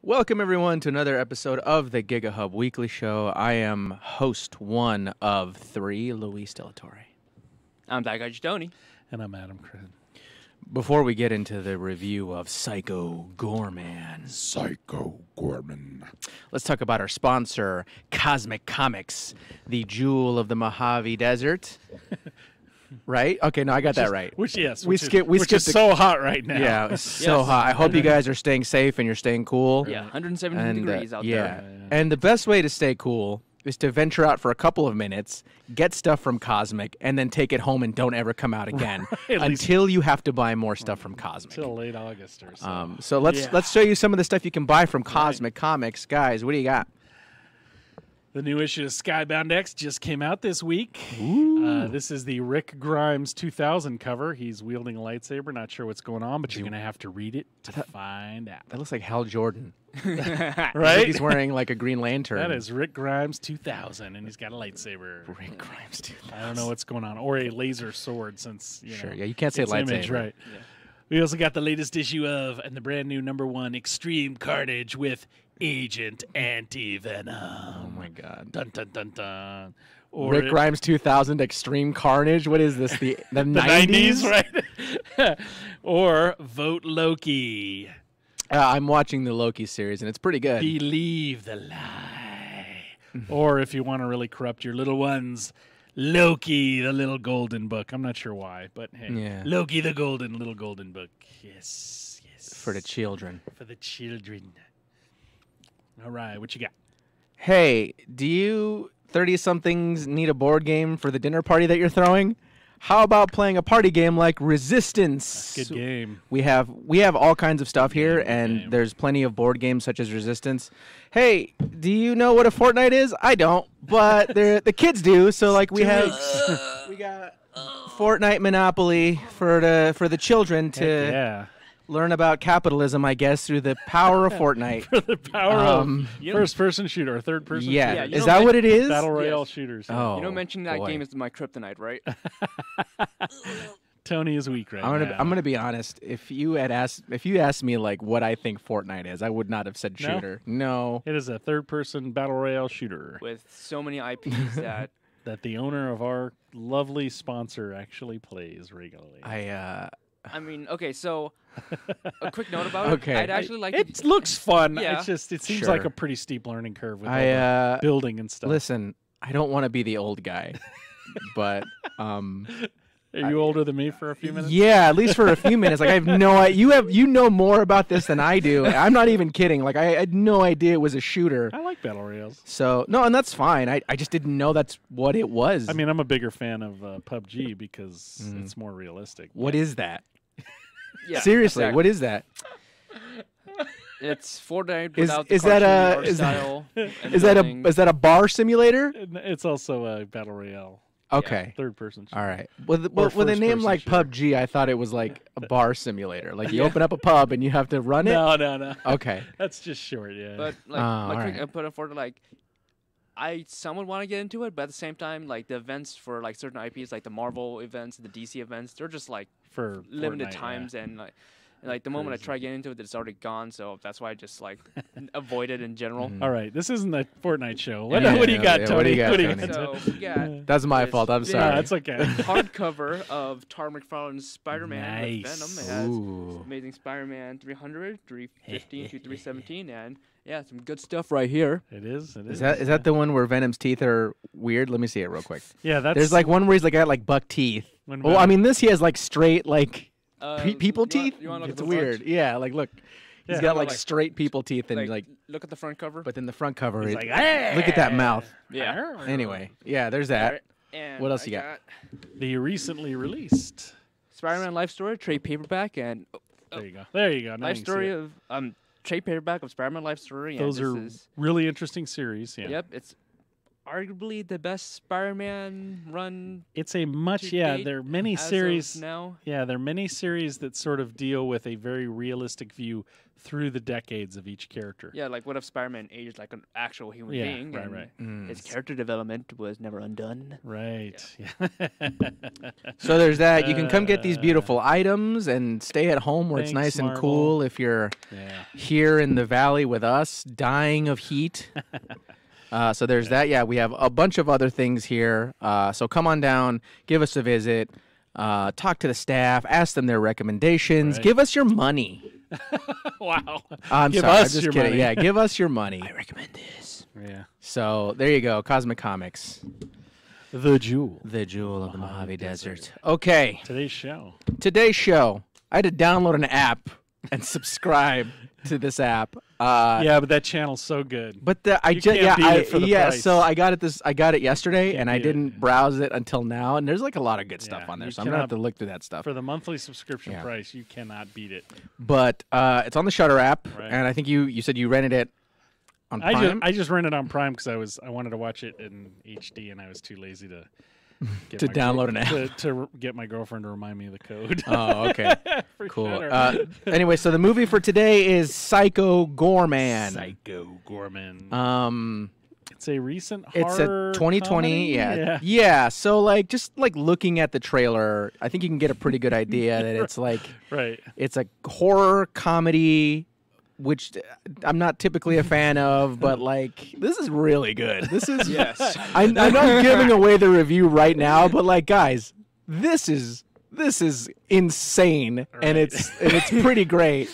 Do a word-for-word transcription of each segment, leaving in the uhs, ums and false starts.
Welcome, everyone, to another episode of the GigaHub Weekly Show. I am host one of three, Luis Delatore. I'm that guy, Tony. And I'm Adam Crin. Before we get into the review of Psycho Goreman, Psycho Goreman. let's talk about our sponsor, Cosmic Comics, the jewel of the Mojave Desert. Right? Okay, no, I got Which that is, right. Which, yes. We which skip. Is, We which skipped is the, so hot right now. Yeah, it's so Yes. hot. I hope you guys are staying safe and you're staying cool. Yeah, one hundred seventy And, uh, degrees out yeah. there. Yeah, yeah. And the best way to stay cool is to venture out for a couple of minutes, get stuff from Cosmic, and then take it home and don't ever come out again At least- until you have to buy more stuff from Cosmic. Until late August or so. Um, so let's Yeah. let's show you some of the stuff you can buy from Cosmic Comics, guys. What do you got? The new issue of Skybound X just came out this week. Uh, this is the Rick Grimes two thousand cover. He's wielding a lightsaber. Not sure what's going on, but you're going to have to read it to find out. That looks like Hal Jordan. Right? He's wearing like a Green Lantern. That is Rick Grimes two thousand, and he's got a lightsaber. Rick Grimes, dude. I don't know what's going on. Or a laser sword, since, you Sure. know. Yeah, you can't say it's lightsaber. image, right. Yeah. We also got the latest issue of, and the brand new number one, Extreme Carnage with Agent Anti-Venom. Oh my God. Dun dun dun dun. Or Rick it- Grimes two thousand Extreme Carnage. What is this? The the, the nineties? nineties, right? Or Vote Loki. Uh, I'm watching the Loki series and it's pretty good. Believe the lie. Or if you want to really corrupt your little ones, Loki, the little golden book. I'm not sure why, but hey. Yeah. Loki, the golden, little golden book. Yes, yes. For the children. For the children. All right, what you got? Hey, do you thirty-somethings need a board game for the dinner party that you're throwing? How about playing a party game like Resistance? Good game. We have we have all kinds of stuff here, Good and game. there's plenty of board games such as Resistance. Hey, do you know what a Fortnite is? I don't, but the the kids do. So like we Two have weeks. we got Fortnite Monopoly for the for the children to Heck yeah. learn about capitalism, I guess, through the power of Fortnite. For the power Um, of first-person shooter or third-person Yeah, shooter. Yeah, you is know that what- what it is? Battle Royale Yes. shooters. Oh, You know, mentioning that boy. game is my kryptonite, right? Tony is weak right I'm gonna now. I'm gonna be honest. If you had asked if you asked me like what I think Fortnite is, I would not have said No? shooter. No. It is a third-person Battle Royale shooter With so many I Ps that that the owner of our lovely sponsor actually plays regularly. I uh I mean, okay, so a quick note about Okay. it. I'd actually like it to, looks fun. Yeah. It's just it seems Sure. like a pretty steep learning curve with all I the uh building and stuff. listen, I don't want to be the old guy. but um Are you older than me for a few minutes? yeah, at least for a few minutes. Like I have no I you have you know more about this than I do. I'm not even kidding. Like I, I had no idea it was a shooter. I like Battle Royales. So no, and that's fine. I, I just didn't know that's what it was. I mean, I'm a bigger fan of uh, P U B G because Mm. it's more realistic. what is that? yeah, Seriously, exactly. what is that? It's Fortnite Is- without is the that cartoony a- art is that- style. and Is that a building. is that a bar simulator? And it's also a Battle Royale, Okay. third-person shooter. All right. With well, with a first name person like shooter. P U B G, I thought it was like a bar simulator. Like you Yeah. open up a pub and you have to run it. No, no, no. Okay. That's just short, yeah. But like, Ah, my quick alright. input for it, like, I somewhat want to get into it, but at the same time, like the events for like certain I Ps, like the Marvel events, the D C events, they're just like for limited Fortnite, yeah. times, and like, and, like the moment I Crazy. try getting into it, it's already gone. So that's why I just like avoid it in general. Mhm. All right, this isn't the Fortnite show. What, Yeah, what do you yeah, got, yeah, Tony? what do you got, got? So we got That's my It's fault. I'm big. sorry. No, that's okay. hardcover of Tar McFarlane's Spider-Man with Nice. Venom. It has Ooh. Amazing Spider-Man three hundred, three fifteen to three seventeen, and yeah, some good stuff right here. It is. It is. Is that is that the one where Venom's teeth are weird? Let me see it real quick. Yeah, that's. There's like one where he's like got like buck teeth. when Oh, I Venom- mean this he has like straight like Um, pe- people you want- teeth. you wanna look It's at the front? weird. Yeah, like look, he's Yeah. got No, like like- straight people teeth and Like, like, look at the front cover. but then the front cover. He's Is, like, "Hey!" look at that mouth. yeah. Anyway, yeah, there's that. Alright, and What else I you got? The recently released. Spider-Man Life Story, trade paperback, and oh, There you go. There you go. Now Life you can see Story it. of um trade paperback of Spider-Man Life Story. Those and are this is, really interesting series. Yeah. Yep, it's arguably the best Spider-Man run. It's a much to yeah. date There are many as of series now. Yeah, there are many series that sort of deal with a very realistic view through the decades of each character. Yeah, like what if Spider-Man aged like an actual human Yeah, being? right, and right. Mm. His character development was never undone. Right. Yeah. So there's that. You can come get these Uh, beautiful items and stay at home where it's Thanks, nice and Marvel. cool if you're yeah. here in the valley with us, dying of heat. Uh, so there's that. Yeah, we have a bunch of other things here. Uh, so come on down, give us a visit, uh, talk to the staff, ask them their recommendations, Right. give us your money. Wow. I'm Give sorry, I'm us just your kidding. money. Yeah, give us your money. I recommend this. Yeah. So there you go, Cosmic Comics, The Jewel. the jewel of the Mojave Mojave Desert. Desert. Okay, Today's show. today's show, I had to download an app and subscribe to this app. Uh, yeah, but that channel's so good. But the, I You just can't yeah beat I it for the yeah price. so I got it this I got it yesterday Can't and I beat it. didn't browse it until now, and there's like a lot of good stuff Yeah, on there, you so I'm gonna have cannot- to look through that stuff. For the monthly subscription Yeah. price, you cannot beat it. But uh, it's on the Shutter app, Right. and I think you you said you rented it on I just Prime. I just rented on Prime because I was I wanted to watch it in H D and I was too lazy to get To my download an app. to, to r- get my girlfriend to remind me of the code. Oh, okay, For cool. Shudder. Uh, anyway, so the movie for today is Psycho Goreman. Psycho Goreman. Um, it's a recent it's horror a twenty twenty, comedy? yeah. yeah. yeah. So like, just like looking at the trailer, I think you can get a pretty good idea that it's like Right. it's a horror comedy, which I'm not typically a fan of, but like this is really good. This is Yes. I, I know I'm giving away the review right now, but like guys, this is this is insane, and Right. it's and it's pretty great.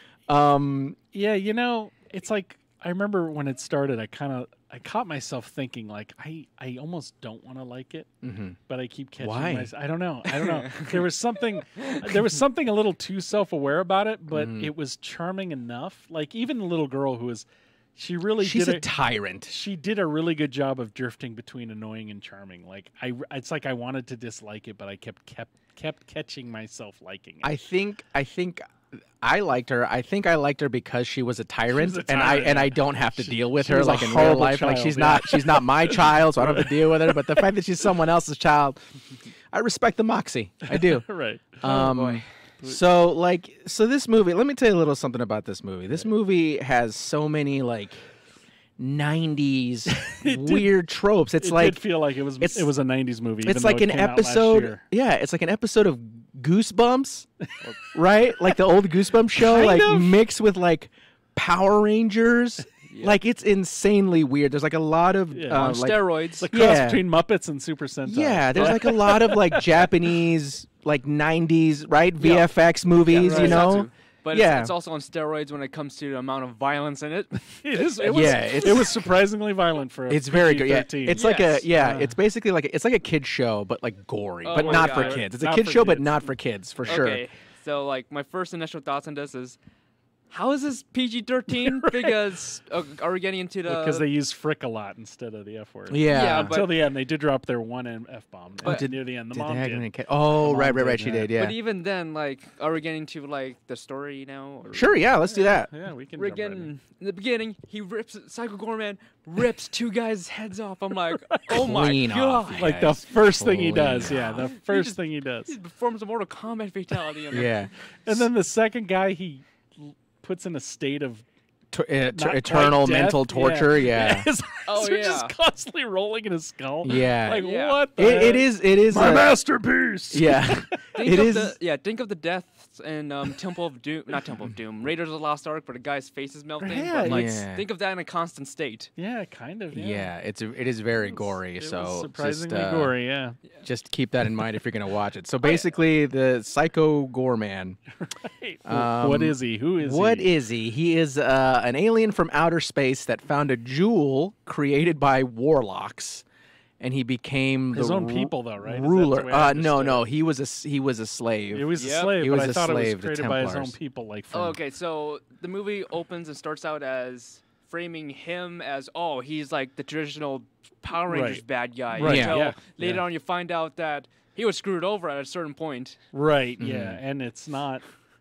Um, Yeah, you know, it's like I remember when it started, I kind of I caught myself thinking like I I almost don't want to like it, mhm. but I keep catching Why? myself. I don't know. I don't know. there was something there was something a little too self-aware about it, but Mhm. it was charming enough. Like even the little girl who was she really She's did a tyrant. she did a really good job of drifting between annoying and charming. Like I it's like I wanted to dislike it, but I kept kept kept catching myself liking it. I think I think I liked her. I think I liked her because she was a tyrant, a and I tyrant, and yeah. I don't have to She- deal with she her was a like in real horrible life. Like child, she's yeah. not she's not my child, so I don't have to deal with her. But the fact that she's someone else's child, I respect the moxie. I do. right. Um, boy. So like so this movie. Let me tell you a little something about this movie. This movie has so many like nineties weird tropes. It's it like did feel like it was it's- it was a nineties movie. even it's though like it an came out last episode. year. Yeah, it's like an episode of Goosebumps, right? Like the old Goosebumps show, Kind like of. mixed with like Power Rangers. Yeah. Like it's insanely weird. There's like a lot of Yeah. uh, On like, steroids. It's a cross Yeah. between Muppets and Super Sentai. yeah. There's like a lot of like Japanese like nineties right V F X movies. right. You know, Satsu. But Yeah. it's, it's also on steroids when it comes to the amount of violence in it. it is. It was, Yeah, it's- it was surprisingly violent for. A it's very good. Yeah, P G thirteen. it's like a Yes. yeah. Yeah. It's basically like a, it's like a kid show, but like gory, Oh but my not God. for kids. It's a Not kid for show, but kids. not for kids for sure. Okay, so like my first initial thoughts on this is, how is this P G thirteen? Because uh, are we getting into the? because they use frick a lot instead of the F word. Yeah. Yeah, but- Until the end, they did drop their one F bomb. But- But near the end, the Did mom they have did. any kid- Oh, The right, mom right, did, right. She yeah. did. Yeah. But even then, like, are we getting to like the story now? Or Sure. Yeah. Let's do that. Yeah, we can. We're jump right in. getting in the beginning. He rips Psycho Goreman rips two guys' heads off. I'm like, oh my Clean off, god! yeah. Like the Guys, first thing he clean does. Yeah, off. the first just- thing he does. He performs a Mortal Kombat fatality. I'm like, Yeah. And then the second guy he l- puts in a state of T- uh, not t- quite eternal death. mental torture. Yeah. His Oh, eyes are yeah. just constantly rolling in his skull. Yeah. Like Yeah. what? The It, it heck? is. It is. my a- masterpiece. Yeah. Think It of is. The, yeah, think of the deaths in um, Temple of Doom. Not Temple of Doom. Raiders of the Lost Ark, where the guy's face is melting. Yeah, but like, yeah. think of that in a constant state. Yeah, kind of. Yeah, Yeah. It's. A, it is very It was- gory. it so was just, surprisingly uh, gory. Yeah. Just keep that in mind if you're gonna watch it. So basically, the Psycho Goreman. Hey, Um, what is he? Who is What he? is he? He is uh, an alien from outer space that found a jewel created by warlocks, and he became His the own ru- people, though, right? Is that the Ruler. way I Uh, no, understood no, it? he was a s- he was a slave. He was a Yep. slave, He but was I a thought it was slave to created by his own Templars. people, like from Oh, okay, so the movie opens and starts out as framing him as, oh, he's like the traditional Power Rangers Right. bad guy. Right, Until yeah, later yeah. on you find out that he was screwed over at a certain point. right. Mhm. Yeah, and it's not.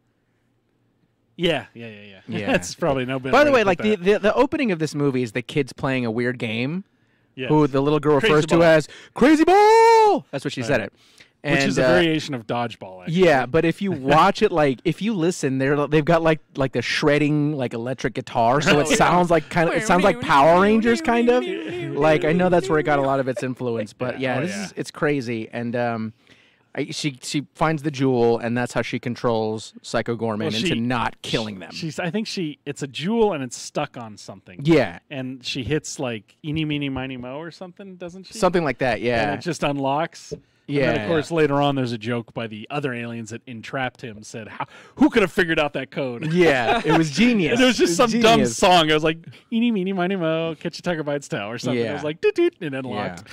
Yeah, yeah, yeah, yeah. Yeah. That's probably no better. By the way way, to like put the, that. the the opening of this movie is the kids playing a weird game, Yes. who the little girl Crazy refers ball. to as Crazy Ball. That's what she said Right. it. And, Which is a uh, variation of dodgeball. Actually. yeah, but if you watch it, like if you listen, they're they've got like like the shredding like electric guitar, so it Oh, yeah. sounds like kind of it sounds like Power Rangers kind of. Like I know that's where it got a lot of its influence, but yeah, Oh, this yeah. is it's crazy. And um, I, she she finds the jewel, and that's how she controls Psycho Goreman Well, into she- not killing them. She's. I think she. It's a jewel and it's stuck on something. Yeah, And she hits like eeny meeny miny mo or something, doesn't she? something like that. And Yeah, it just unlocks. And yeah. then, of course, later on, there's a joke by the other aliens that entrapped him. Said, How, "Who could have figured out that code?" yeah, it was genius. And it was just It some dumb genius. song. I was like, "Eeny meeny miny mo, catch a tiger by its tail" or something. Yeah. I was like, "Doot doot," and unlocked.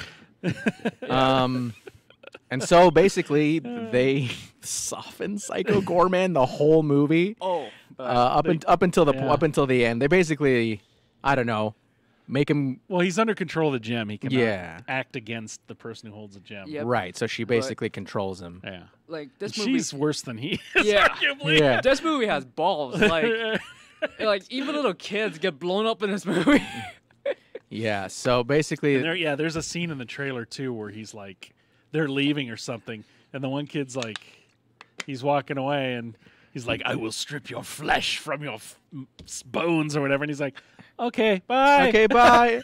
Um, and so basically, they soften Psycho Goreman the whole movie. Oh, Uh, up and up until the yeah. up until the end, they basically, I don't know, make him Well, he's under control of the gem. He can Yeah. act against the person who holds the gem. Yep. right. So she basically controls him. Yeah. like this And movie. she's worse than he is, Yeah. arguably. Yeah. This movie has balls. Like, like even little kids get blown up in this movie. Yeah. So basically, And there, yeah, there's a scene in the trailer too where he's like, they're leaving or something, and the one kid's like, he's walking away, and he's like, "I will strip your flesh from your f- m- s- bones" or whatever, and he's like, "Okay, bye." okay, bye.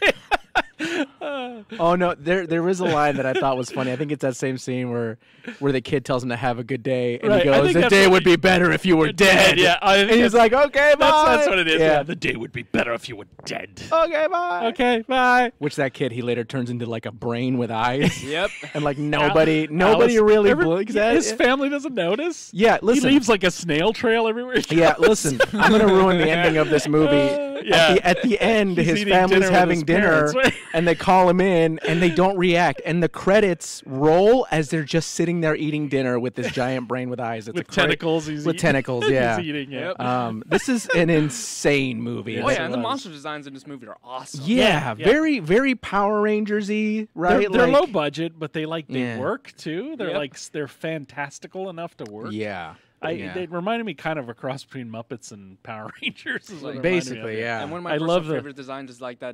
Oh no, there there is a line that I thought was funny. I think it's that same scene where where the kid tells him to have a good day, and Right, he I goes, think "The that's day what would he- be better if you were dead." Yeah, I think and he's that's- like, "Okay, bye." That's, that's what it is. Yeah. Yeah. The day would be better if you were dead. Okay, bye. Okay, bye. Which that kid he later turns into like a brain with eyes, Yep. and like nobody nobody Alice- really every- blinks at His it. family doesn't notice. Yeah, listen. He leaves like a snail trail everywhere. he Yeah, goes. listen, I'm gonna ruin the ending of this movie. Uh, yeah. At the, at the end, He's his eating family's dinner with having his dinner, parents, right? and they call him in, and they don't react, and the credits roll as they're just sitting there eating dinner with this giant brain with eyes. It's With a cra- tentacles. He's with eating- tentacles, yeah. he's eating. Yeah. Yep. Um, this is an insane movie. Yes, Oh it yeah, and the was. monster designs in this movie are awesome. Yeah, Yeah, yeah. very, very Power Rangers-y, right? They're, they're Like- low budget, but they like they Yeah. work too. They're Yep. like s- they're fantastical enough to work. Yeah, I, yeah. They reminded me kind of a cross between Muppets and Power Rangers. Is what it reminded me of. Basically, yeah. And one of my I personal love the- favorite designs is like that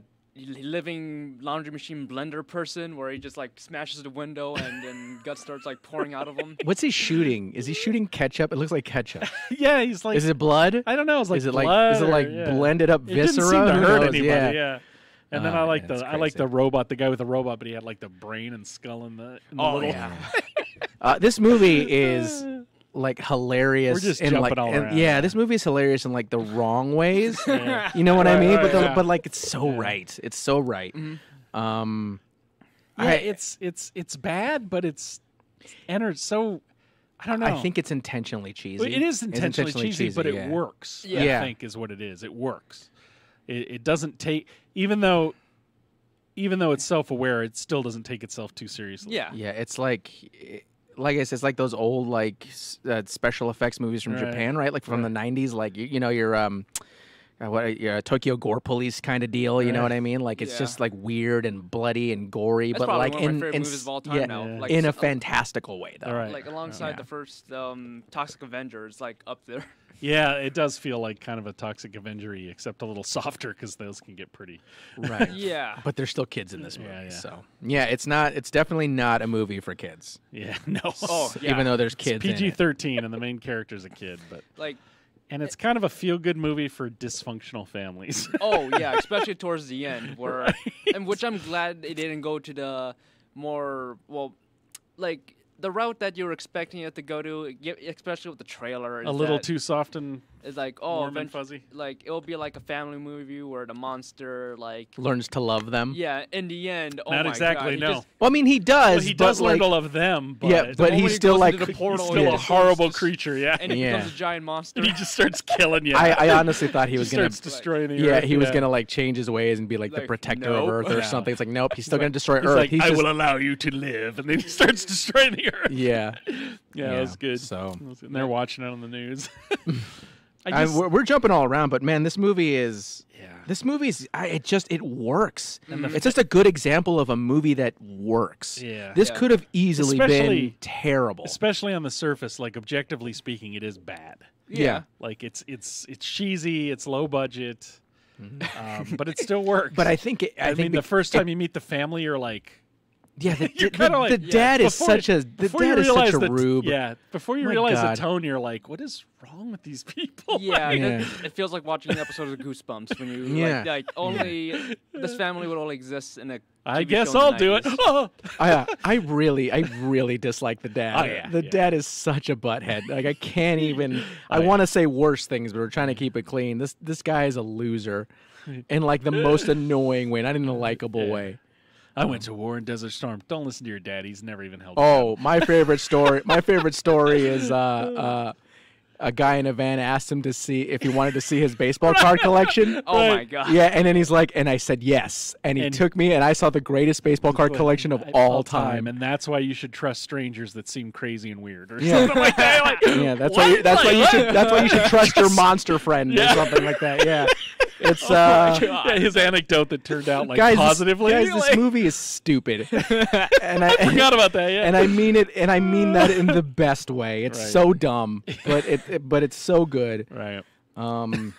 living laundry machine blender person where he just like smashes the window and then guts starts like pouring out of him. What's he shooting? Is he shooting ketchup? It looks like ketchup. Yeah, he's like. Is it blood? I don't know. It's like is it like blood is it or- like yeah. blended up It viscera? didn't seem to Who hurt knows? anybody. Yeah. Yeah. And then Oh, I like yeah, the it's I like crazy. the robot, the guy with the robot, but he had like the brain and skull in the, in the Oh, little. yeah. Uh, this movie is like hilarious. We're just in, jumping like, all and- around. Yeah, this movie is hilarious in like the wrong ways. Yeah. You know what I Right, mean? right, but the, yeah. but like it's so Yeah. right. It's so right. Mhm. Um, Yeah, I, it's it's it's bad, but it's enter so. I don't know. I think it's intentionally cheesy. Well, it is It's intentionally, cheesy, but it yeah. works. Yeah. I think is what it is. It works. It, it doesn't take even though even though it's self-aware, it still doesn't take itself too seriously. Yeah. Yeah, it's like, like I said, it's like those old like s- uh, special effects movies from Right. Japan, right? Like from Right. the nineties, like you, you know your um, uh, what your Tokyo Gore Police kind of deal. You know Right. what I mean? Like it's Yeah. just like weird and bloody and gory, That's but probably like one of my in favorite in movies s- of all time yeah, now. Yeah. Like, in a s- fantastical way, though. All right. Like alongside Yeah. the first um, Toxic Avengers, like up there. Yeah, it does feel like kind of a Toxic Avenger-y, except a little softer because those can get pretty. Right. Yeah. But there's still kids in this movie, Yeah, yeah. so yeah, it's not. It's definitely not a movie for kids. Yeah, no. Oh, yeah. Even though there's It's kids. in P G it. thirteen and the main character's a kid, but Like, and it's kind of a feel-good movie for dysfunctional families. oh yeah, especially towards the end, where and which I'm glad they didn't go to the more well, like the route that you were expecting it to go to, y- especially with the trailer. a is little that too soft and It's like oh, warm and eventu- fuzzy. like it'll be like a family movie where the monster, like learns to love them. yeah, in the end, oh Not my exactly, God, he no. just- Well, I mean, he does. Well, he but does learn like, to love them, but, Yeah, the but moment he's he still goes like into the he's portal, still he a just horrible goes to- creature, yeah. and he Yeah. becomes a giant monster. And he just starts killing you. I, I honestly thought he He was gonna. starts destroying the Yeah, earth. he was gonna like change his ways and be like, the Like, protector nope. of Earth or Yeah. something. It's like, nope, he's still gonna destroy He's Earth. like, he's I just, will allow you to live, and then he starts destroying the earth. Yeah, Yeah, that was good. So And they're watching it on the news. I I, just, we're, we're jumping all around, but man, this movie is. yeah. This movie is. I, it just it works. And the It's just a good example of a movie that works. Yeah. This Yeah. could have easily Especially- been terrible. Especially on the surface, like objectively speaking, it is bad. Yeah. Like it's it's it's cheesy, it's low budget. um, but it still works. But I think it, I, I, think mean, be- the first it- time you meet the family, you're like, yeah, the, you're the, kinda the, like- the yeah. dad is Before- such a the before dad you is such realize a that, rube. yeah. Before you My realize God. the tone, you're like, what is wrong with these people? Yeah, Like, Yeah. It, it feels like watching an episode of Goosebumps when you Yeah. like, like only this family would only exist in a. I T V guess show in I'll the do it. nineties. Oh. I, uh, I really, I really dislike the dad. Oh, yeah, the yeah. dad is such a butthead. Like I can't even. I Oh, yeah. want to say worse things, but we're trying to keep it clean. This this guy is a loser, in like the most annoying way, not in a likable Yeah. way. I went to war in Desert Storm. Don't listen to your dad. He's never even helped. Oh, my favorite story. My favorite story is uh, uh, a guy in a van asked him to see if he wanted to see his baseball card collection. Oh Right. my god. Yeah, and then he's like, and I said yes, and he And- took me, and I saw the greatest baseball card collection of all time. and that's why you should trust strangers that seem crazy and weird, or Yeah. something like that. Like, Yeah, that's why. You, what? that's why Like, you what? should. That's why you should trust your monster friend Yeah. or something like that. Yeah, it's Oh my uh, God. Yeah, his anecdote that turned out like guys. this- positively. guys, this like, movie is stupid, and I forgot about that. Yeah, and I mean it, and I mean that in the best way. It's Right. so dumb, but it, it, but it's so good. right. Um,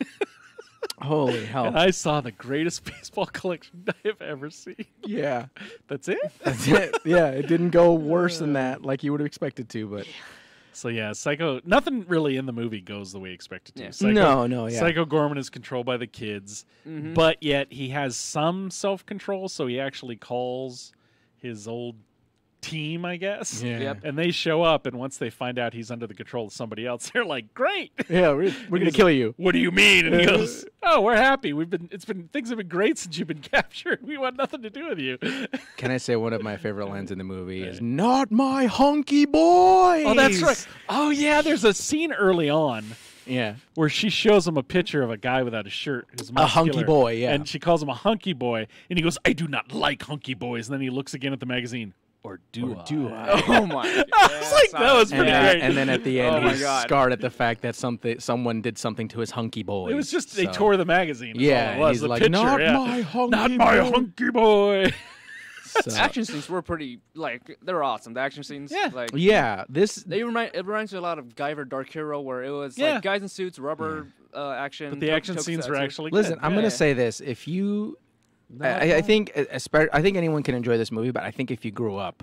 holy hell! And I saw the greatest baseball collection I have ever seen. Yeah, That's it. that's it. Yeah, it didn't go worse than that, like you would have expected to. But So yeah, Psycho. Nothing really in the movie goes the way expected to. Yeah. Psycho, no, no, yeah, Psycho Goreman is controlled by the kids, Mhm. but yet he has some self control. So he actually calls his old team, I guess. yeah, Yep. And they show up, and once they find out he's under the control of somebody else, they're like, "Great! yeah. We're, we're gonna He's kill you. What do you mean?" And he goes, "Oh, we're happy. We've been. It's been. Things have been great since you've been captured. We want nothing to do with you." Can I say one of my favorite lines in the movie is "Not my hunky boy." Oh, that's right. Oh, yeah. There's a scene early on Yeah, where she shows him a picture of a guy without a shirt who's A hunky muscular, boy, yeah. And she calls him a hunky boy, and he goes, "I do not like hunky boys." And then he looks again at the magazine. Or do Or I? do I? Oh my. I was like, that was And pretty then, great. and then at the end, Oh my he's God. scarred at the fact that something, someone did something to his hunky boy. It was just they So- tore the magazine. is Yeah, all it and was. he's the like, picture, "Not yeah. my hunky not my boy." hunky boy. So- Action scenes were pretty like they're awesome. The action scenes, Yeah. like yeah, this. they remind it reminds me a lot of Guyver Dark Hero, where it was Yeah. like guys in suits, rubber uh, action. But the tok- action scenes were tokusatsu. actually Listen, good. I'm yeah. gonna say this: if you, I, I- I think, espe- I think anyone can enjoy this movie, but I think if you grew up,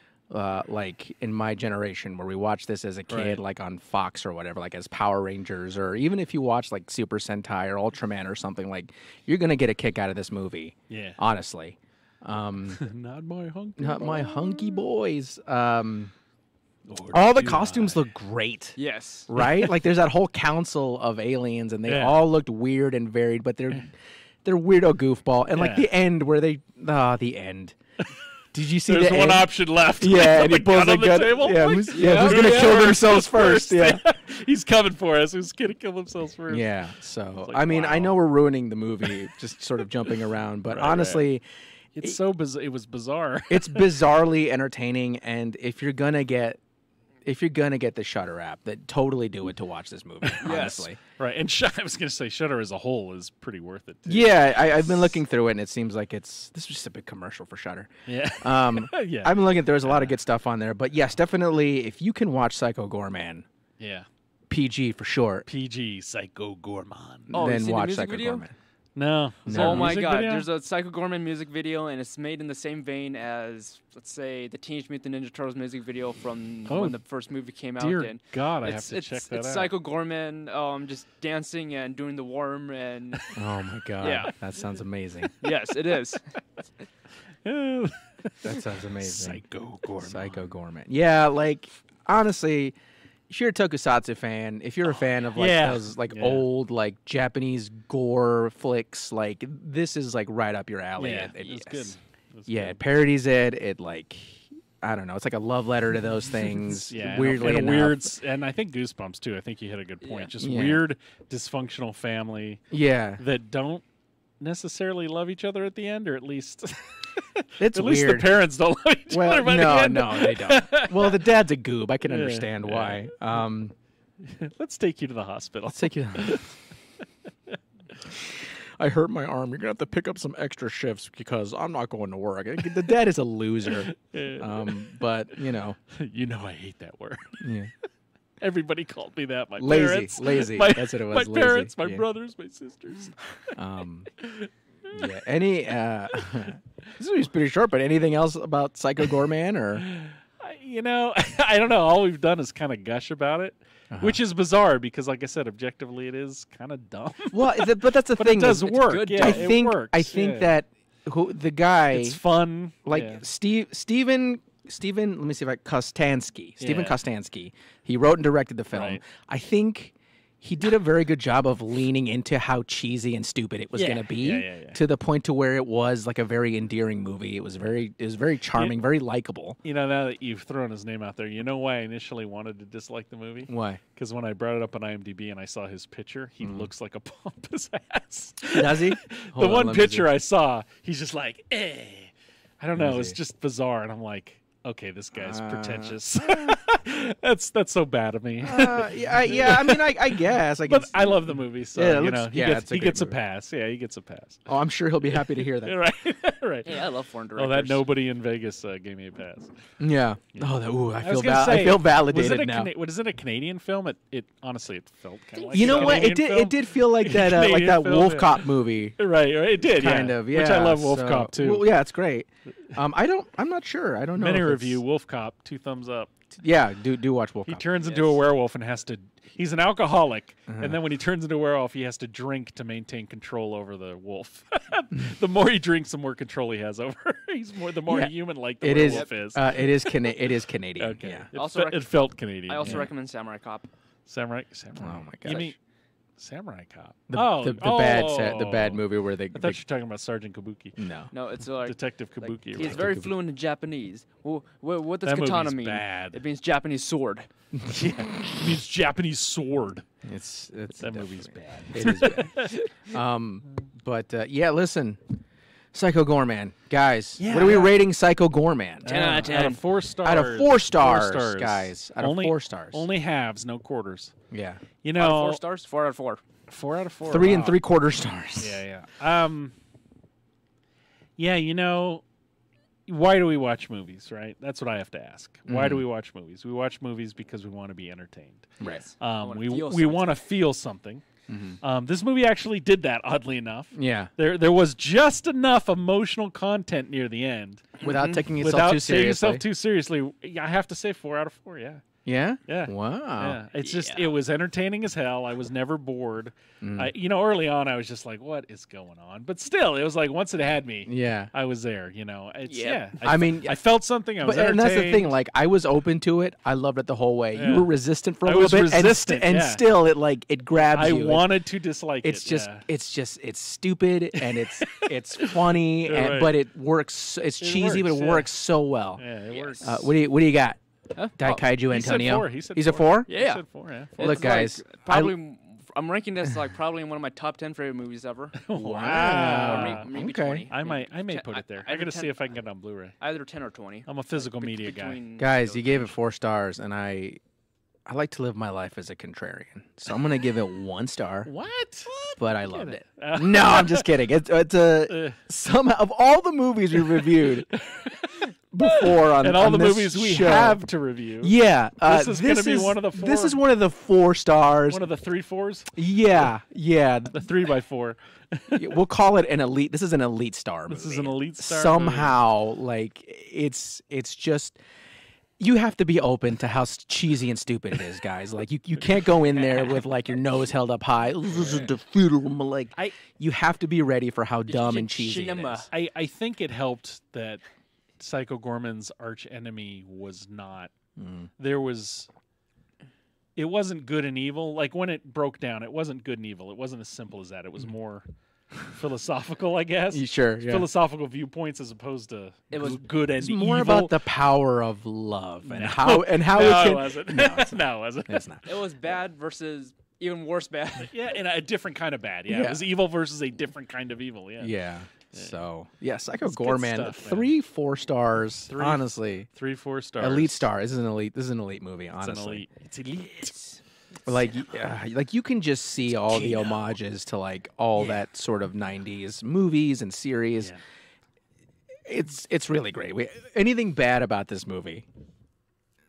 uh, like in my generation, where we watched this as a kid, Right. like on Fox or whatever, like as Power Rangers, or even if you watch like Super Sentai or Ultraman or something, like you're gonna get a kick out of this movie. Yeah. Honestly, um, Not my hunky. not my boy. hunky boys. Um, Or all the do costumes I? look great. Yes. Right? Like there's that whole council of aliens, and they Yeah. all looked weird and varied, but they're they're weirdo goofball. And like Yeah. the end where they ah the end. Did you see There's the one end? option left. Yeah, and the he pulls gun the on the gun. table. Yeah, Like, who's, yeah, who's gonna yeah, kill who's themselves first? Yeah, He's coming for us. Who's gonna kill themselves first? yeah. So like, I mean, I wow. know we're ruining the movie, just sort of jumping around, but Right, right. honestly, It's so biz- It was bizarre. it's bizarrely entertaining. And if you're gonna get, if you're gonna get the Shutter app, that totally do it to watch this movie. Honestly. Right. And Sh- I was gonna say Shutter as a whole is pretty worth it. Too. Yeah, I, I've been looking through it, and it seems like it's this is just a big commercial for Shutter. Yeah. Um, yeah. I've been looking. There's a lot of good stuff on there, but yes, definitely, if you can watch Psycho Goreman, yeah. P G for short, P G Psycho Goreman. Oh, you then seen the watch music Psycho video? Goreman. No. Is there a Oh my music god, video? there's a Psycho Goreman music video, and it's made in the same vein as, let's say, the Teenage Mutant Ninja Turtles music video from Oh, when the first movie came out. Dear And God, I have it's to it's, check that it's out. Psycho Goreman um, just dancing and doing the worm, and Oh my god, Yeah. that sounds amazing. yes, it is. Eh, That sounds amazing. Psycho Goreman. Psycho Goreman. Yeah, like honestly, if you're a Tokusatsu fan, if you're a fan of like Yeah. those like Yeah. old like Japanese gore flicks, like this is like right up your alley. Yeah, It- it- it was yes. good. It was Yeah, good. it parodies it. It like I don't know. It's like a love letter to those things. Yeah, and a- weirdly and a enough. weird, s- and I think Goosebumps too. I think you hit a good point. Yeah. Just Yeah. weird, dysfunctional family Yeah, that don't necessarily love each other at the end, or at least, it's at least weird. the parents don't love each well, other by no, the end. no, they don't. Well, the dad's a goob. I can Yeah, understand yeah. why. Um, Let's take you to the hospital. let's take you. I hurt my arm. You're gonna have to pick up some extra shifts because I'm not going to work. The dad is a loser. Yeah. Um, but you know, you know, I hate that word. yeah. Everybody called me that. My Lazy, parents, lazy. My, That's what it was. My lazy. parents, my yeah. brothers, my sisters. Um, yeah. Any? Uh, this was pretty short, but anything else about Psycho Goreman or? I- You know, I don't know. All we've done is kind of gush about it, Uh-huh. which is bizarre because, like I said, objectively, it is kind of dumb. Well, th- but that's the but thing. it does is- work. good, Yeah, I it think. works. I think yeah. that who the guy it's fun. like yeah. Steve Steven Steven. Let me see if I Kostansky. Steven Yeah. Kostansky. He wrote and directed the film. Right. I think. He did a very good job of leaning into how cheesy and stupid it was Yeah. going to be, Yeah, yeah, yeah. to the point to where it was like a very endearing movie. It was very, it was very charming, very likable. You know, now that you've thrown his name out there, you know why I initially wanted to dislike the movie? Why? Because when I brought it up on IMDb and I saw his picture, he looks like a pompous ass. Does he? the Hold on, one let me picture see. I saw, he's just like, eh. I don't Let me know. It's see. just bizarre. And I'm like, okay, this guy's Uh, pretentious. that's that's so bad of me. Uh, yeah, I- yeah. I mean, I, I guess. I but guess. I love the movie, so Yeah, it you looks- know he yeah, gets it's a he great gets a movie. pass. Yeah, he gets a pass. Oh, I'm sure he'll be happy to hear that. right, right. Hey, I love foreign Oh, directors. that nobody in Vegas uh, gave me a pass. Yeah. Oh, that, ooh, I I feel was gonna val- say, I feel was validated it a now. Cana- what is it? A Canadian film? It, it honestly, it felt kind of like You a know what? Canadian It did. film. It did feel like that. Uh, like Canadian that film, Wolf yeah. Cop movie. Right, right. It did, Kind yeah. of. Yeah. Which I love Wolf so- Cop too. Well, yeah, it's great. Um, I don't. I'm not sure. I don't know. Mini if it's- review, Wolf Cop, two thumbs up. Yeah. Do do watch Wolf He Cop. turns into a Yes. werewolf and has to. He's an alcoholic, Uh-huh. and then when he turns into a werewolf, he has to drink to maintain control over the wolf. The more he drinks, the more control he has over. He's more the more Yeah. human-like the It is. werewolf is. Uh, it is. Cana- it is Canadian. okay, Yeah. it, Also fe- rec- it felt Canadian. I also yeah. recommend Samurai Cop. Samurai. Samurai. Oh my You gosh. mean Samurai Cop? The, oh, the, the bad sa- the oh. bad movie where they. I thought they you were talking about Sergeant Kabuki, no. No, it's like, Detective like Kabuki. he's right? very Kabuki. fluent in Japanese. Well, what, what does That katana movie's mean? bad. It means Japanese sword. Yeah, it means Japanese sword. It's it's That movie's definitely- It is bad. um, but uh, yeah, listen, Psycho Goreman, guys. Yeah, what are we yeah. rating Psycho Goreman? Ten out of Out ten. of four stars. Out of four stars, Four stars. guys. Out only, of four stars. Only halves, no quarters. yeah, You Out know, of four stars? Four out of four. four out of four. three and wow. three quarter stars. Yeah, yeah. Um, yeah, you know, why do we watch movies, right? That's what I have to ask. Why do Mhm. we watch movies? We watch movies because we want to be entertained. Right. I Um, wanna we feel we something. want to feel something. Mhm. Um, this movie actually did that, oddly enough. Yeah, There there was just enough emotional content near the end without taking itself without too taking seriously. yourself too seriously. I have to say four out of four. Yeah. yeah. Yeah. Wow. Yeah, it's just Yeah. it was entertaining as hell. I was never bored. Mm. I, you know, early on I was just like, "What is going on?" But still, it was like once it had me, Yeah. I was there. You know, it's Yep. yeah. I fe- mean, I felt something. I was But and that's the thing. entertained. Like, I was open to it. I loved it the whole way. Yeah. You were resistant for a I little was bit, and, st- resistant, and yeah. still, it like it grabs I you. It- wanted to dislike it's it. just yeah. it's just it's stupid and it's it's funny Yeah, and right. but it works it's It cheesy but works, it yeah. works so well. yeah, it Yes. works. Uh, what do you what do you got? Huh? Daikaiju he said Antonio. four. He said He's four. a four? He Yeah. said four. Yeah. Well, look, It's like guys, I- probably I'm ranking this like probably one of my top ten favorite movies ever. Wow. Or maybe, maybe okay. twenty. I might I may Ten- put it there. I, either gotta ten- see if I can get it on Blu-ray. Either ten or twenty. I'm a physical Be- media guy. between Guys, those you gave it range. four stars, and I I like to live my life as a contrarian, so I'm gonna give it one star. What? But I loved it. Uh, No, I'm just kidding. It's it's a Uh, somehow of all the movies we reviewed before on and all on the this movies we show, have to review. Yeah, uh, This is gonna be one of the This four- is one of the four stars. One of the three fours. Yeah, yeah. The three by four. We'll call it an elite. This is an elite star movie. This is an elite star Somehow, like it's it's just you have to be open to how s- cheesy and stupid it is, guys. Like you, you can't go in there with like your nose held up high. This is the film. Like I- you have to be ready for how dumb and cheesy it Cinema. is. I, I think it helped that Psycho Goreman's arch enemy was not. Mm. There was. It wasn't good and evil. Like when it broke down, it wasn't good and evil. It wasn't as simple as that. It was more philosophical, I guess. You sure? Yeah. Philosophical viewpoints as opposed to It was- g- good and It's more evil. about the power of love and No. how and how no, it can. it wasn't. No, it's no, it wasn't. It's not. It was bad versus even worse bad. Yeah, and a different kind of bad. Yeah, Yeah. it was evil versus a different kind of evil. Yeah. Yeah. So yeah, Psycho It's good Goreman, stuff, man. three four stars. Three- honestly, Three, four stars. elite star. This is an elite. This is an elite movie. It's Honestly, an elite. It's elite. like uh, like you can just see all the homages to like all that sort of nineties movies and series. Yeah. It's it's really great. We, anything bad about this movie?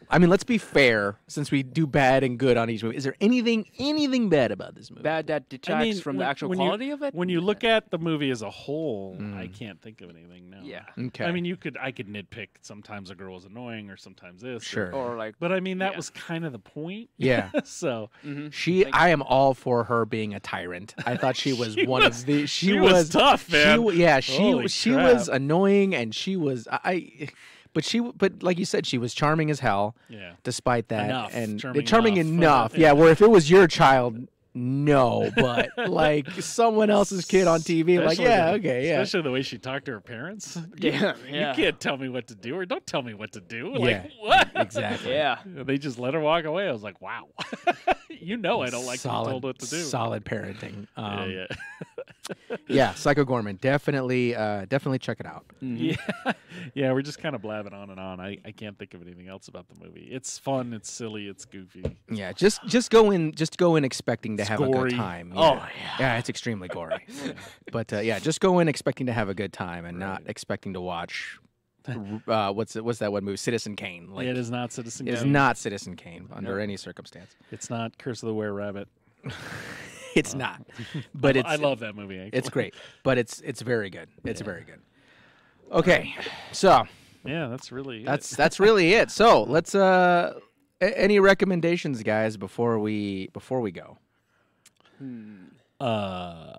I mean, let's be fair. Since we do bad and good on each movie, is there anything anything bad about this movie? Bad that detracts I mean, from when- the actual when quality you, of it. When you look at the movie as a whole, Mm. I can't think of anything. No. Yeah. Okay. I mean, you could. I could nitpick. Sometimes a girl was annoying, or sometimes this. Sure. Or, Or like, but I mean, that Yeah. was kind of the point. Yeah. so mhm. She, Like- I am all for her being a tyrant. I thought she was She one was- of the. She, she was, was tough, man. She, wa- yeah, she Holy she crap. was annoying, and she was I. But she, but like you said, she was charming as hell. yeah. Despite that, Enough. and Charming charming enough. enough. Yeah, where if it was your child, no, but like someone else's kid on T V, like Especially yeah, the- okay, yeah. Especially the way she talked to her parents. Yeah, You yeah. can't tell me what to do, or don't tell me what to do. Yeah. Like what? Exactly. Yeah. They just let her walk away. I was like, wow. you know, I don't like to be solid, told what to do. Solid parenting. Um, yeah, yeah, Psycho Goreman. Definitely, uh, definitely check it out. Mhm. yeah, yeah. We're just kind of blabbing on and on. I, I can't think of anything else about the movie. It's fun. It's silly. It's goofy. Yeah, just just go in, just go in expecting to It's have a gory. good time. Oh, yeah. yeah, it's extremely gory. But uh, yeah, just go in expecting to have a good time and not Right. expecting to watch. Uh, what's it, what's that one movie? Citizen Kane. Like, Yeah, it is not Citizen it is Kane. not Citizen Kane under No. any circumstance. It's not Curse of the Were Rabbit. It's not. But I, it's I love that movie. Actually. it's great. But it's it's very good. It's very good. Okay, so Yeah, that's really. that's it. that's really it. So let's uh, a- any recommendations, guys, before we before we go. Hmm. Uh,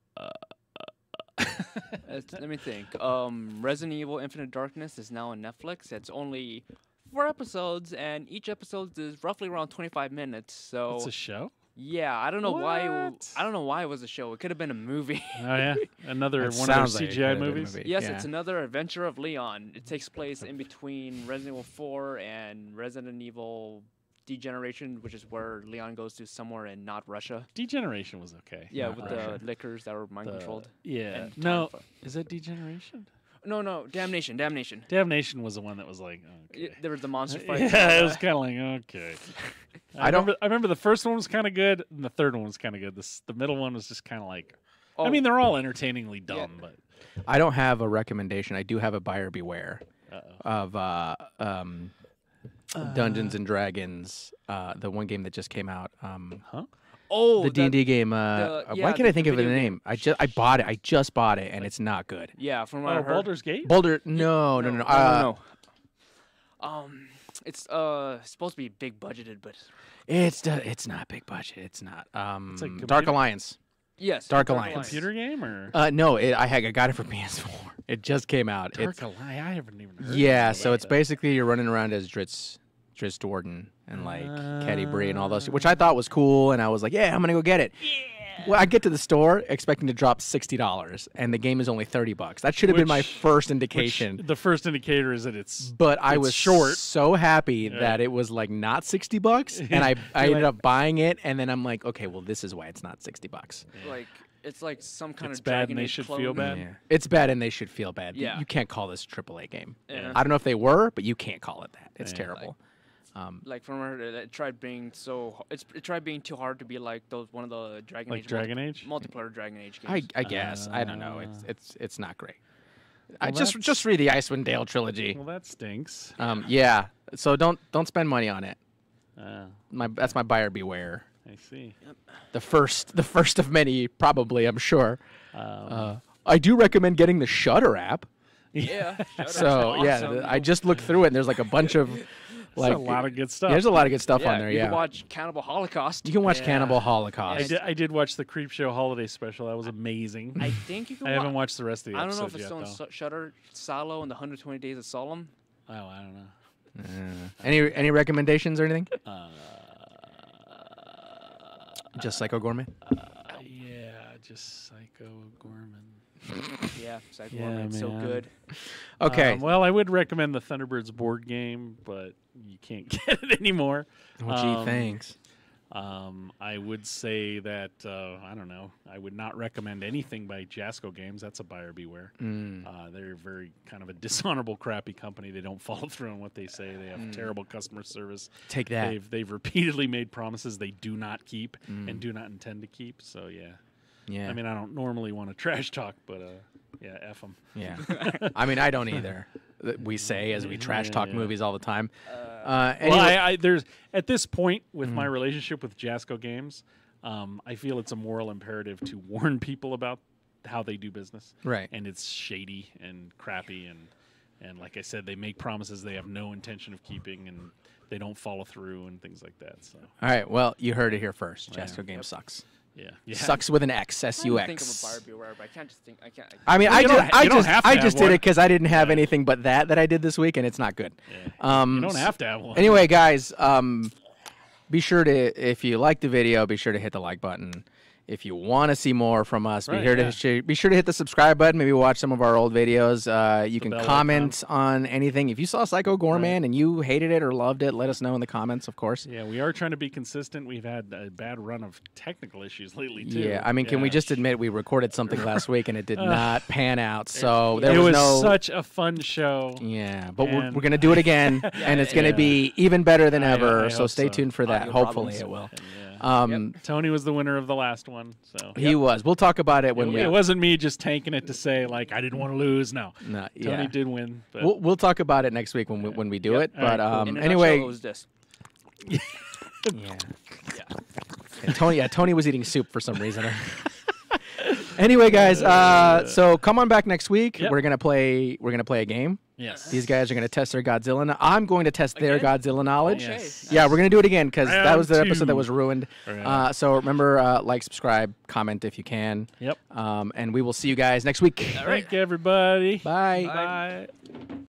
Let's- Let me think. Um, Resident Evil: Infinite Darkness is now on Netflix. It's only four episodes, and each episode is roughly around twenty-five minutes. So it's a show. yeah, I don't know why. it- What? I don't know why it was a show. It could have been a movie. Oh yeah, another That one of their sounds like it C G I could've been a movies. movie. Yes, Yeah. it's another Adventure of Leon. It takes place in between Resident Evil four and Resident Evil Degeneration, which is where Leon goes to somewhere in not Russia. Degeneration was okay. Yeah, Not with Russia. the liquors that were mind The- controlled. Yeah. and No, time is that Degeneration? No, no, Damnation, Damnation. Damnation was the one that was like. Y- Okay. There was the monster fight. Yeah, it was kind of like okay. I, I don't- remember. I remember the first one was kind of good, and the third one was kind of good. This the middle one was just kind of like. Oh, I mean, they're all entertainingly dumb, Yeah. but. I don't have a recommendation. I do have a buyer beware Uh-oh. of uh, um, Dungeons and Dragons, uh, the one game that just came out. Um, Huh? oh, the D and D game. Uh, the- uh, yeah, why can't the- I think the of the video name? I just I bought it. I just bought it, and it's not good. Yeah, from what I Oh, heard. Baldur's Gate. Boulder? No, no, no, no. no, Uh, no, no. Um, it's uh supposed to be big budgeted, but It's d- it's not big budget. It's not. Um, It's like Dark computer- Alliance. yes, Dark Alliance. Computer game or Uh, no, it, I had I got it for P S four. It just came out. Dark It's, Alliance? I haven't even. Heard yeah, anything so about it's that. basically you're running around as Dritz, Dritz Dwarden and like Caddy Bree and all those, Uh. which I thought was cool, and I was like, yeah, I'm gonna go get it. Well, I get to the store expecting to drop sixty dollars, and the game is only thirty bucks. That should have been my Which- first Which, indication. the first indicator is that it's. But I it's was short. so happy Yeah. that it was like not sixty bucks, and I I You're ended like- up buying it, and then I'm like, okay, well, this is why it's not sixty bucks. like it's like some kind It's of bad Dragon and they Age should clone. feel bad. Yeah. It's bad, and they should feel bad. Yeah. You can't call this a triple A game. Yeah. I don't know if they were, but you can't call it that. It's Yeah. terrible. Um, Like from what I heard, it tried being so it's it tried being too hard to be like those one of the Dragon Like Age Dragon Age? multi- multiplayer Dragon Age I, games. I guess I don't know. It's Uh. it's it's not great. I Well, just that's- just read the Icewind Dale trilogy. Well, that stinks. Um, yeah. So don't don't spend money on it. Uh, My that's my buyer beware. I see. The first the first of many, probably. I'm sure. Um, Uh, I do recommend getting the Shutter app. yeah. Shut So up. yeah, Awesome. the- I just looked through it, and there's like a bunch of like like a lot of good stuff. there's a lot of good stuff yeah, on there. you Yeah, can watch Cannibal Holocaust. you can watch Yeah. Cannibal I Holocaust. did, I did watch the Creep Show holiday special. That was amazing. I think you can. I haven't wa- watched the rest of the I don't know episodes if it's yet, still though. on Su- Shutter, Salo, and the one hundred twenty Days of Solemn. Oh, I don't know. Uh, any any recommendations or anything? Uh, Just Psycho Goreman. yeah, just Psycho Gorman. Yeah, Psycho Yeah, Goreman, it's so man. good. Okay. Um, well, I would recommend the Thunderbirds board game, but you can't get it anymore. oh, gee, um, thanks. Um, I would say that uh, I don't know. I would not recommend anything by Jasco Games. That's a buyer beware. Mm. Uh, they're very kind of a dishonorable, crappy company. They don't follow through on what they say. They have Mm. terrible customer service. Take that. They've they've repeatedly made promises they do not keep Mm. and do not intend to keep. So yeah, Yeah. I mean I don't normally want to trash talk, but uh, yeah, f them. yeah. I mean, I don't either. Th- We say as we trash Yeah, talk yeah. movies all the time. Uh, Uh, Well, anyway, I, I, there's at this point with Mm-hmm. my relationship with Jasco Games, um, I feel it's a moral imperative to warn people about how they do business. Right. And it's shady and crappy, and and like I said, they make promises they have no intention of keeping, and they don't follow through and things like that. So all right. Well, you heard it here first. Yeah. Jasco Game sucks. yeah, yeah. Sucks with an X. S U I think of a X. Barbie or whatever. I can't just think. I can't. I I mean, Well, I you just, don't ha- I you don't just, have to I have just did one. it because I didn't have Yeah. anything but that that I did this week, and it's not good. Yeah. Um, You don't have to have one. Anyway, guys, um, be sure to, if you like the video, be sure to hit the like button. If you want to see more from us, be Right, here yeah. to be sure to hit the subscribe button. Maybe watch some of our old videos. Uh, you can bell comment on anything. If you saw Psycho Goreman and you hated it or loved it, let us know in the comments, of course. Yeah, we are trying to be consistent. We've had a bad run of technical issues lately too. Yeah, I mean, can we Yeah. just admit we recorded something last week and it did not pan out? So there it was, was no. such a fun show. Yeah, but we're, And- we're gonna do it again, and it's gonna yeah. be even better than I- ever. I so hope stay so. tuned for that. Audio Hopefully, problems. it will. And, yeah. Um, Tony was the winner of the last one, so He was. We'll talk about it when it, we. it wasn't me just tanking it to say like I didn't want to lose. No, No, Tony yeah. did win. But We'll, we'll talk about it next week when we, when we do Yep. it. All right, But cool. um, In a anyway, nutshell, it was this. yeah. Yeah, Tony. Yeah, Tony was eating soup for some reason. Anyway, guys. Uh, so come on back next week. Yep. We're gonna play. We're gonna play a game. yes, These guys are gonna test their Godzilla. kn- I'm going to test their Again? Godzilla knowledge. Okay. Yes. Yeah, we're gonna do it again because that Round was the episode that two. was ruined. Right. Uh, so remember, uh, like, subscribe, comment if you can. Yep. Um, and we will see you guys next week. All right. Thank you, everybody. Bye. Bye.